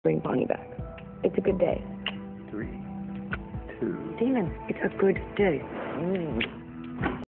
bring Bonnie back. It's a good day. 3, 2. Demon, it's a good day.